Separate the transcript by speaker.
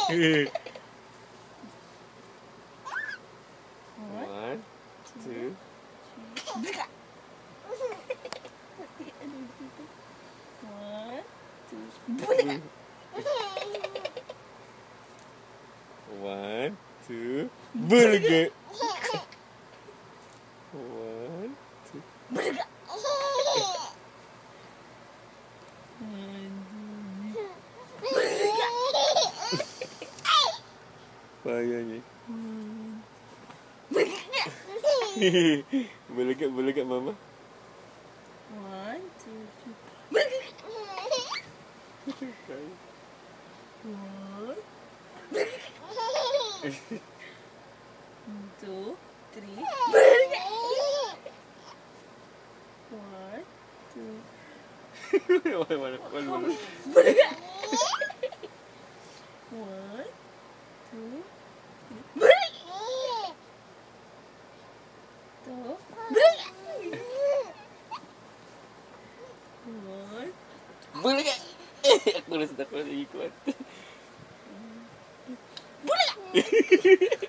Speaker 1: One, two. One, two. Burger. One, two. Payahnya. Boleh kat mama.
Speaker 2: One, two, three. One, two, three. One, two.
Speaker 1: Mana?
Speaker 2: One, two, three. Two. One.
Speaker 1: Boleh kat? Aku rasa tak boleh ikut.
Speaker 2: Boleh tak?